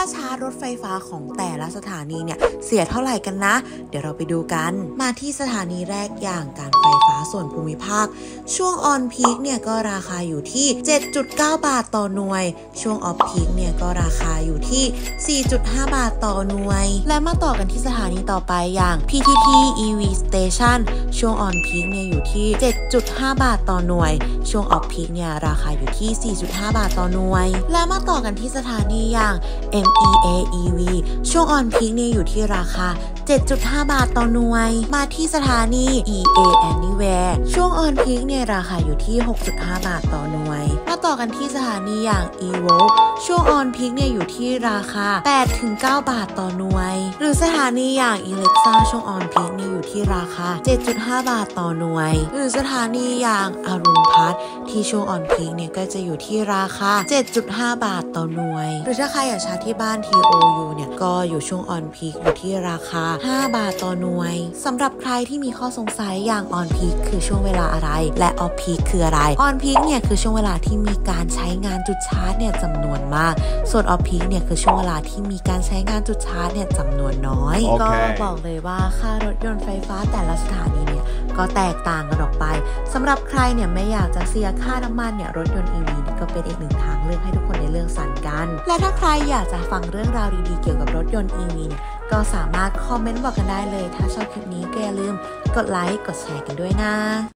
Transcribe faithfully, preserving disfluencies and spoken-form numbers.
ชาร์จรถไฟฟ้าของแต่ละสถานีเนี่ยเสียเท่าไหร่กันนะเดี๋ยวเราไปดูกันมาที่สถานีแรกอย่างการไฟฟ้าส่วนภูมิภาคช่วงออนพีคเนี่ยก็ราคาอยู่ที่ เจ็ดจุดเก้า บาทต่อหน่วยช่วงออฟพีคเนี่ยก็ราคาอยู่ที่ สี่จุดห้า บาทต่อหน่วยและมาต่อกันที่สถานีต่อไปอย่าง พี ที ที อี วี Station ช่วงออนพีคเนี่ยอยู่ที่ เจ็ดจุดห้า บาทต่อหน่วยช่วงออฟพีคเนี่ยราคาอยู่ที่ สี่จุดห้า บาทต่อหน่วยและมาต่อกันที่สถานีอย่าง เอ็ม อี เอ อี วี ช่วงออนพีคเนี่ยอยู่ที่ราคา เจ็ดจุดห้า บาทต่อหน่วยมาที่สถานี อี เอ Anywhere ช่วงออนพีคเนี่ยราคาอยู่ที่ หกจุดห้า บาทต่อหน่วยมาต่อกันที่สถานีอย่าง Evoke ช่วงออนพีคเนี่ยอยู่ที่ราคา แปดถึงเก้า บาทต่อหน่วยหรือสถานีอย่าง Alexa ช่วงออนพีคเนี่ยอยู่ที่ราคา เจ็ดจุดห้า บาทต่อหน่วยหรือสถานีอย่างอรุณพัฒน์ที่ช่วงออนพีคเนี่ยก็จะอยู่ที่ราคา เจ็ดจุดห้า บาทต่อหน่วยหรือถ้าใครอยากชาร์จที่บ้าน ที โอ ยู เนี่ยก็อยู่ช่วงออนพีคอยู่ที่ราคา ห้า บาทต่อหน่วยสำหรับใครที่มีข้อสงสัยอย่างออนพีคคือช่วงเวลาอะไรและออฟพีคคืออะไรออนพีคเนี่ยคือช่วงเวลาที่มีการใช้งานจุดชาร์จเนี่ยจำนวนมากส่วนออฟพีคเนี่ยคือช่วงเวลาที่มีการใช้งานจุดชาร์จเนี่ยจำนวนน้อย okay. ก็บอกเลยว่าค่ารถยนต์ไฟฟ้าแต่ละสถานีเนี่ยก็แตกต่างกันออกไปสำหรับใครเนี่ยไม่อยากจะเสียค่าน้ำมันเนี่ยรถยนต์ อี วี เนี่ยก็เป็นอีกหนึ่งทางเลือกให้ทุกคนได้เลือกสรรกันและถ้าใครอยากจะฟังเรื่องราวดีๆเกี่ยวกับรถยนต์ อี วี เนี่ยก็สามารถคอมเมนต์บอกกันได้เลยถ้าชอบคลิปนี้ก็อย่าลืมกดไลค์กดแชร์กันด้วยนะ